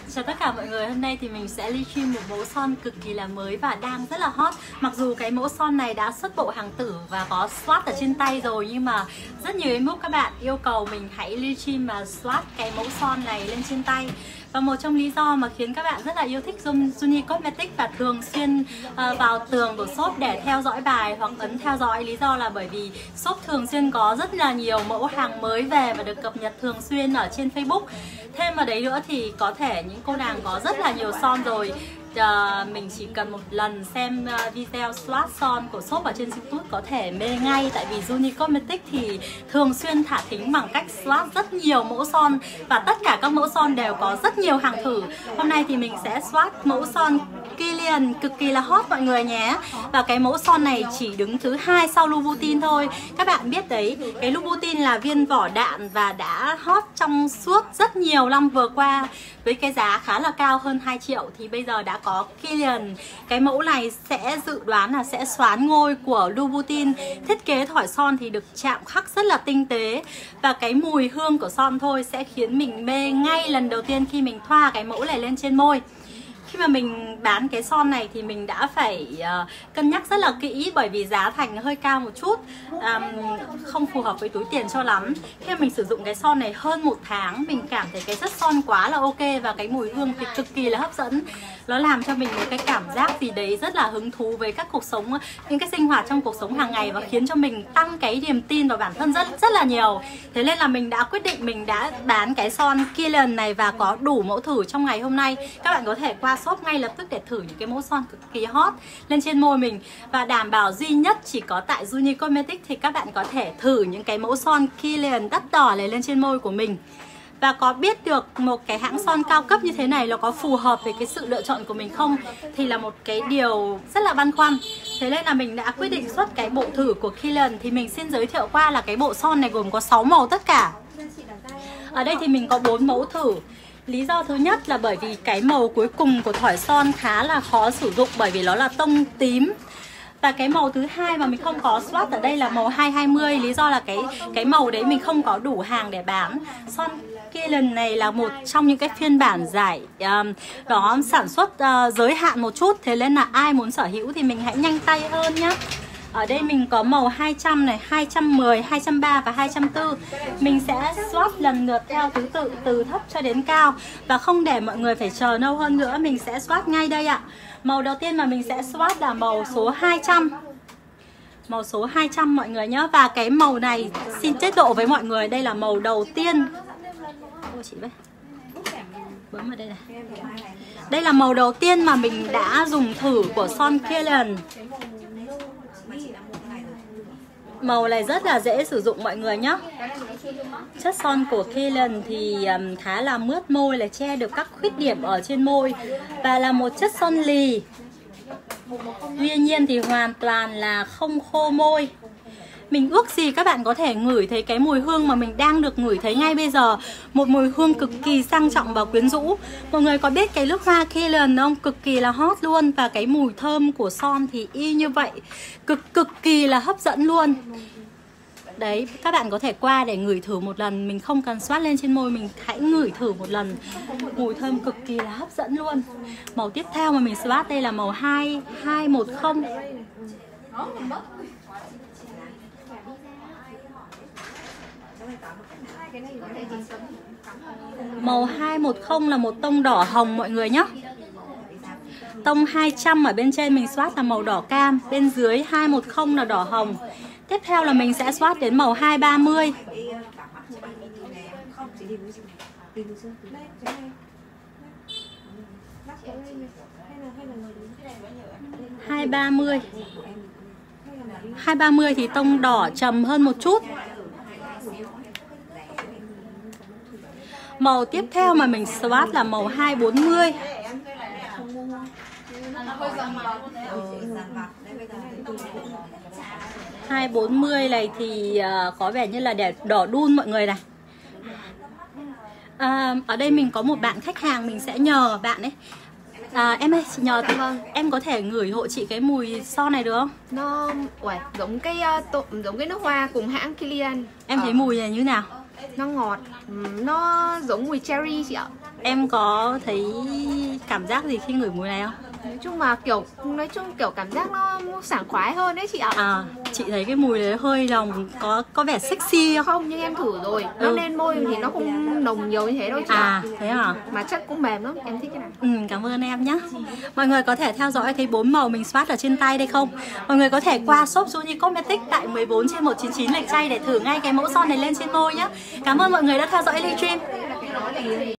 Chào tất cả mọi người, hôm nay thì mình sẽ livestream một mẫu son cực kỳ là mới và đang rất là hot. Mặc dù cái mẫu son này đã xuất bộ hàng tử và có swatch ở trên tay rồi, nhưng mà rất nhiều inbox các bạn yêu cầu mình hãy livestream và swatch cái mẫu son này lên trên tay. Và một trong lý do mà khiến các bạn rất là yêu thích Juni Cosmetics và thường xuyên vào tường của shop để theo dõi bài hoặc ấn theo dõi, lý do là bởi vì shop thường xuyên có rất là nhiều mẫu hàng mới về và được cập nhật thường xuyên ở trên Facebook. Thêm vào đấy nữa thì có thể những cô nàng có rất là nhiều son rồi, mình chỉ cần một lần xem video swatch son của shop ở trên YouTube có thể mê ngay. Tại vì Juni Cosmetics thì thường xuyên thả thính bằng cách swatch rất nhiều mẫu son và tất cả các mẫu son đều có rất nhiều hàng thử. Hôm nay thì mình sẽ swatch mẫu son Kilian cực kỳ là hot mọi người nhé. Và cái mẫu son này chỉ đứng thứ 2 sau Louboutin thôi. Các bạn biết đấy, cái Louboutin là viên vỏ đạn và đã hot trong suốt rất nhiều năm vừa qua với cái giá khá là cao hơn 2 triệu thì bây giờ đã có Kilian. Cái mẫu này sẽ dự đoán là sẽ soán ngôi của Louboutin. Thiết kế thỏi son thì được chạm khắc rất là tinh tế và cái mùi hương của son thôi sẽ khiến mình mê ngay lần đầu tiên khi mình thoa cái mẫu này lên trên môi. Khi mà mình bán cái son này thì mình đã phải cân nhắc rất là kỹ bởi vì giá thành hơi cao một chút, không phù hợp với túi tiền cho lắm. Khi mà mình sử dụng cái son này hơn 1 tháng, mình cảm thấy cái chất son quá là ok và cái mùi hương thì cực kỳ là hấp dẫn. Nó làm cho mình một cái cảm giác gì đấy rất là hứng thú với các cuộc sống, những cái sinh hoạt trong cuộc sống hàng ngày và khiến cho mình tăng cái niềm tin vào bản thân rất là nhiều. Thế nên là mình đã quyết định mình đã bán cái son Kilian này và có đủ mẫu thử trong ngày hôm nay. Các bạn có thể qua shop ngay lập tức để thử những cái mẫu son cực kỳ hot lên trên môi mình. Và đảm bảo duy nhất chỉ có tại Juni Cosmetics thì các bạn có thể thử những cái mẫu son Kilian đắt đỏ này lên trên môi của mình. Và có biết được một cái hãng son cao cấp như thế này nó có phù hợp với cái sự lựa chọn của mình không thì là một cái điều rất là băn khoăn. Thế nên là mình đã quyết định xuất cái bộ thử của Kilian. Thì mình xin giới thiệu qua là cái bộ son này gồm có 6 màu tất cả. Ở đây thì mình có 4 mẫu thử. Lý do thứ nhất là bởi vì cái màu cuối cùng của thỏi son khá là khó sử dụng bởi vì nó là tông tím. Và cái màu thứ hai mà mình không có swatch ở đây là màu 220. Lý do là cái màu đấy mình không có đủ hàng để bán. Son Kilian này là một trong những cái phiên bản giải nó sản xuất giới hạn một chút. Thế nên là ai muốn sở hữu thì mình hãy nhanh tay hơn nhé. Ở đây mình có màu 200 này, 210, 230 và 240. Mình sẽ swatch lần lượt theo thứ tự từ thấp cho đến cao. Và không để mọi người phải chờ lâu hơn nữa, mình sẽ swatch ngay đây ạ. Màu đầu tiên mà mình sẽ swatch là màu số 200. Màu số 200 mọi người nhé. Và cái màu này xin tiết lộ với mọi người, đây là màu đầu tiên. Ôi chị ơi, bấm vào đây này. Đây là màu đầu tiên mà mình đã dùng thử của son Kilian. Màu này rất là dễ sử dụng mọi người nhé. Chất son của Kilian thì khá là mướt môi, là che được các khuyết điểm ở trên môi và là một chất son lì. Tuy nhiên thì hoàn toàn là không khô môi. Mình ước gì các bạn có thể ngửi thấy cái mùi hương mà mình đang được ngửi thấy ngay bây giờ. Một mùi hương cực kỳ sang trọng và quyến rũ. Mọi người có biết cái nước hoa Kilian không? Cực kỳ là hot luôn. Và cái mùi thơm của son thì y như vậy. Cực kỳ là hấp dẫn luôn. Đấy, các bạn có thể qua để ngửi thử một lần. Mình không cần swatch lên trên môi, mình hãy ngửi thử một lần. Mùi thơm cực kỳ là hấp dẫn luôn. Màu tiếp theo mà mình swatch đây là màu 2210. Màu 210 là một tông đỏ hồng mọi người nhé. Tông 200 ở bên trên mình swatch là màu đỏ cam, bên dưới 210 là đỏ hồng. Tiếp theo là mình sẽ swatch đến màu 230. 230 thì tông đỏ trầm hơn một chút. Màu tiếp theo mà mình swatch là màu 240. Hai 40 này thì có vẻ như là để đỏ đun mọi người này. Ở đây mình có một bạn khách hàng, mình sẽ nhờ bạn ấy. Em ơi, chị nhờ thì em có thể ngửi hộ chị cái mùi son này được không? Nó giống cái nước hoa cùng hãng Kilian. Em thấy mùi này như nào? Nó ngọt, nó giống mùi cherry chị ạ. Em có thấy cảm giác gì khi ngửi mùi này không? Nói chung kiểu cảm giác nó sảng khoái hơn đấy chị ạ. À, chị thấy cái mùi đấy hơi lòng có vẻ sexy không? Không, nhưng em thử rồi, nó lên môi thì nó không nồng nhiều như thế đâu chị ạ. À, thế à? Mà chất cũng mềm lắm, em thích cái này. Cảm ơn em nhé. Mọi người có thể theo dõi cái 4 màu mình swatch ở trên tay đây không? Mọi người có thể qua shop Juni Cosmetics tại 14/199 Lạch Tray để thử ngay cái mẫu son này lên trên môi nhé. Cảm ơn mọi người đã theo dõi livestream.